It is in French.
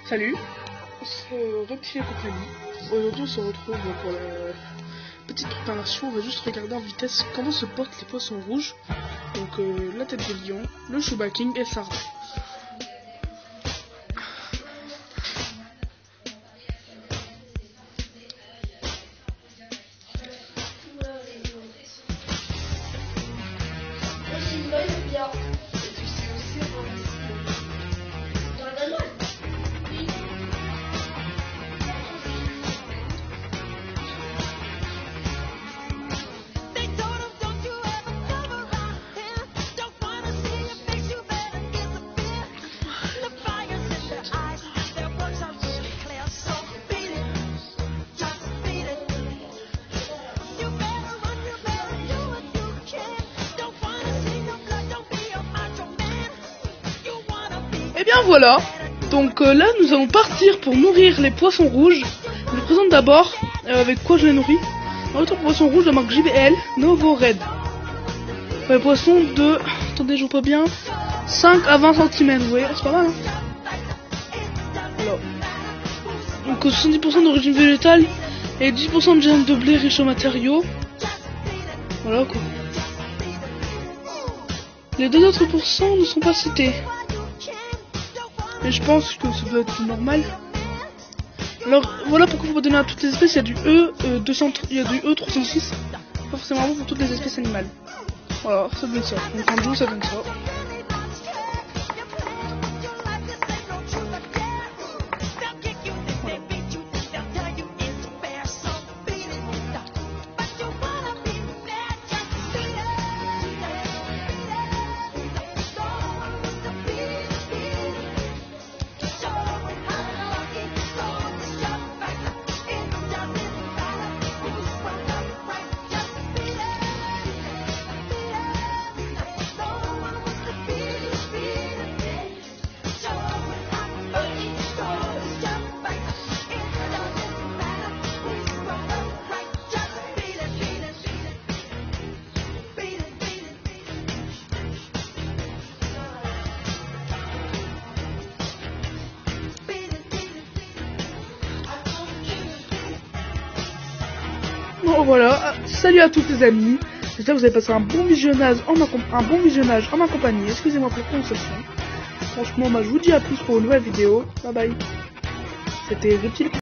Salut, c'est Reptile et compagnie. Aujourd'hui on se retrouve pour la petite préparation. On va juste regarder en vitesse comment se portent les poissons rouges. Donc la tête de lion, le choubaking et le sardin. Et bien voilà, donc là nous allons partir pour nourrir les poissons rouges. Je vous présente d'abord avec quoi je les nourris. Notre poisson rouge de marque JBL Novo Red. Les poissons de, attendez je vois pas bien, 5 à 20 cm, vous voyez, c'est pas mal hein. Voilà. Donc 70% d'origine végétale et 10% de germes de blé riche en matériaux. Voilà quoi. Les deux autres pourcents ne sont pas cités. Et je pense que ça doit être normal. Alors voilà pourquoi il faut pas donner à toutes les espèces. Il y a du il y a du E306. Pas forcément bon pour toutes les espèces animales. Voilà, ça donne ça. Donc en joue ça donne ça. Bon voilà, salut à tous les amis, j'espère que vous avez passé un bon visionnage en ma compagnie, excusez-moi pour la prononciation. Franchement, je vous dis à plus pour une nouvelle vidéo, bye bye, c'était Reptile.